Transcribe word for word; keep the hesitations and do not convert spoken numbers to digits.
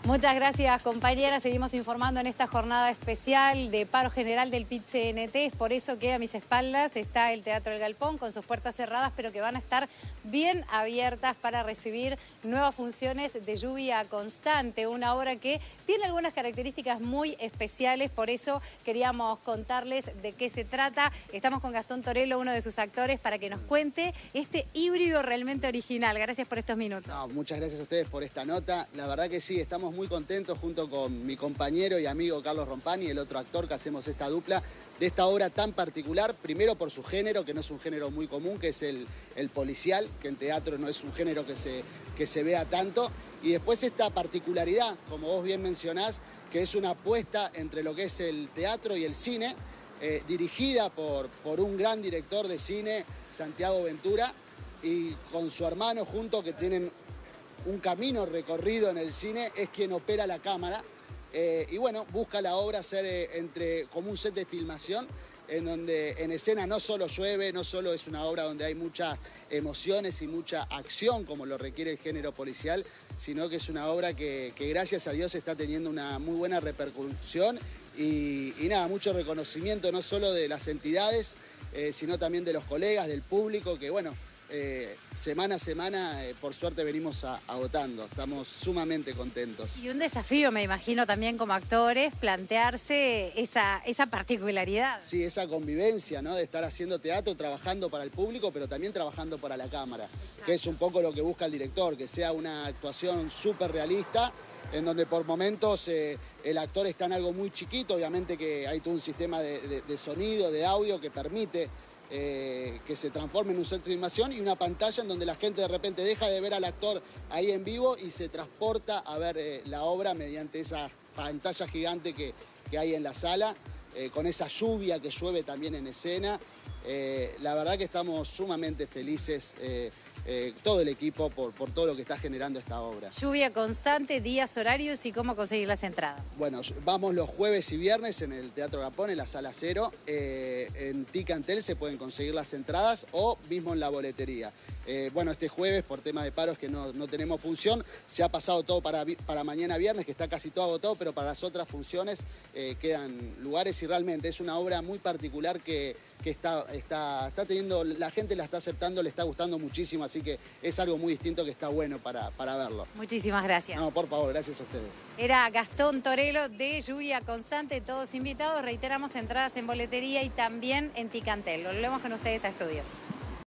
Muchas gracias, compañera. Seguimos informando en esta jornada especial de paro general del P I T C N T. Es por eso que a mis espaldas está el Teatro El Galpón con sus puertas cerradas, pero que van a estar bien abiertas para recibir nuevas funciones de Lluvia Constante. Una obra que tiene algunas características muy especiales, por eso queríamos contarles de qué se trata. Estamos con Gastón Torello, uno de sus actores, para que nos cuente este híbrido realmente original. Gracias por estos minutos. No, muchas gracias a ustedes por esta nota. La verdad que sí, estamos muy contentos junto con mi compañero y amigo Carlos Rompani, el otro actor que hacemos esta dupla, de esta obra tan particular, primero por su género, que no es un género muy común, que es el, el policial, que en teatro no es un género que se, que se vea tanto, y después esta particularidad, como vos bien mencionás, que es una apuesta entre lo que es el teatro y el cine, eh, dirigida por, por un gran director de cine, Santiago Ventura, y con su hermano junto, que tienen un camino recorrido en el cine, es quien opera la cámara. Eh, y bueno, busca la obra ser eh, entre, como un set de filmación, en donde en escena no solo llueve, no solo es una obra donde hay muchas emociones y mucha acción, como lo requiere el género policial, sino que es una obra que, que gracias a Dios está teniendo una muy buena repercusión y, y nada, mucho reconocimiento no solo de las entidades, eh, sino también de los colegas, del público, que bueno, Eh, semana a semana, eh, por suerte, venimos a, agotando. Estamos sumamente contentos. Y un desafío, me imagino, también como actores, plantearse esa, esa particularidad. Sí, esa convivencia, ¿no? De estar haciendo teatro, trabajando para el público, pero también trabajando para la cámara. Exacto. Que es un poco lo que busca el director, que sea una actuación súper realista, en donde por momentos eh, el actor está en algo muy chiquito, obviamente que hay todo un sistema de, de, de sonido, de audio que permite Eh, que se transforme en un set de filmación y una pantalla en donde la gente de repente deja de ver al actor ahí en vivo y se transporta a ver eh, la obra mediante esa pantalla gigante que, que hay en la sala, eh, con esa lluvia que llueve también en escena. Eh, la verdad que estamos sumamente felices, eh, eh, todo el equipo, por, por todo lo que está generando esta obra. Lluvia Constante, días, horarios y cómo conseguir las entradas. Bueno, vamos los jueves y viernes en el Teatro Galpón, en la Sala Cero. Eh, en Ticantel se pueden conseguir las entradas o mismo en la boletería. Eh, bueno, este jueves, por tema de paros que no, no tenemos función, se ha pasado todo para, para mañana viernes, que está casi todo agotado, pero para las otras funciones eh, quedan lugares y realmente es una obra muy particular que, que está, está, está teniendo, la gente la está aceptando, le está gustando muchísimo, así que es algo muy distinto que está bueno para, para verlo. Muchísimas gracias. No, por favor, gracias a ustedes. Era Gastón Torello de Lluvia Constante, todos invitados. Reiteramos, entradas en boletería y también en Ticantel. Volvemos con ustedes a estudios.